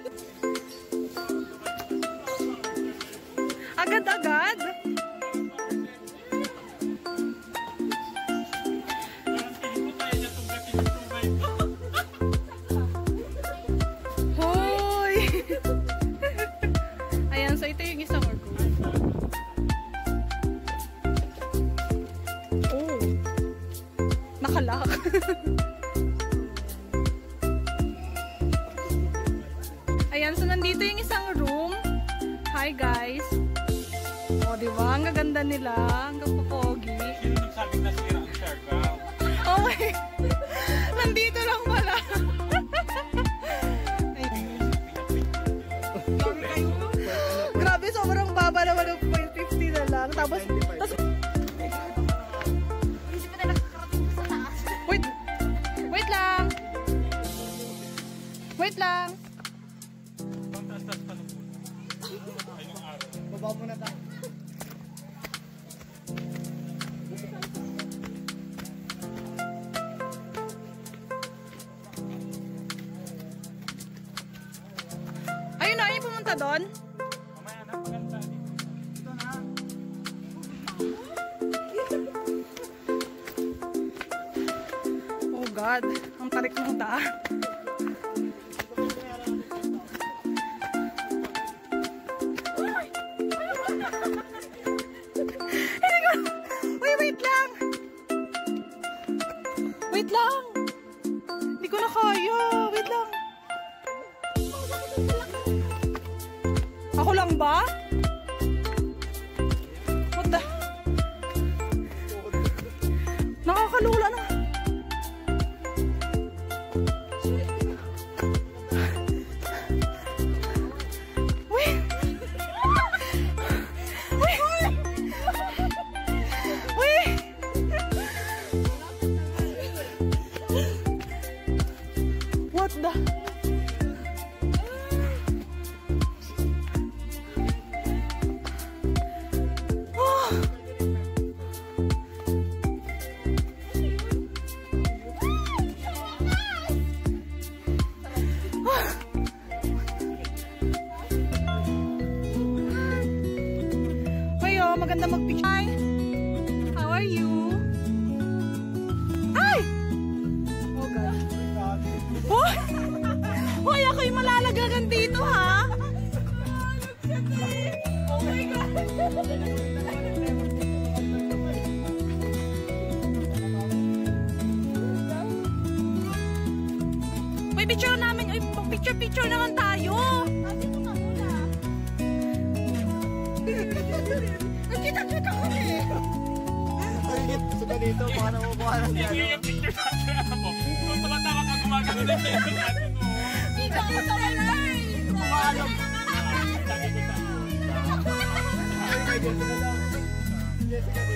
Agad-agad? Hoy! Ayan, so ito yung isang orgo. Oh! Nakalak. Ayan, so nandito yung isang room. Hi guys! O, diba? Ang gaganda nila. Ang kapopogi. Sino nagsabing nasira ang Siargao? Oh my! Nandito lang pala. Grabe, sobrang baba naman ng 0.50 na lang. Tapos wait lang. Wait lang. Ang taas-taas pa na po. Ay, nung araw. Baba mo na tayo. Ayun na, ayun pumunta doon. Mamaya na, maganda dito. Ito na. Oh God, ang tarik ng daan. Wait lang! Wait lang! Hindi ko na kaya. Wait lang. Ako lang ba? What the? Nakakalula na. Wait! Wait! What the? Maganda mag-picture. Hi! How are you? Ay! Oh God. Oh! Hoy, ako'y malalagagan dito, ha? Oh my God! Uy, picture namin. Uy, picture naman tayo. Kita-kita ko eh! Gusto ka dito, baka nakukuha na siya. Hindi yung picture natin mo. Kung tumatawa ka gumagano na siya yung natin mo. Ikaw ko sa walay! Kumalam! Lagi ko sa Ay, Jessica lang. Jessica din.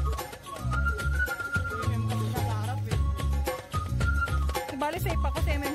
Bali safe ako kasi may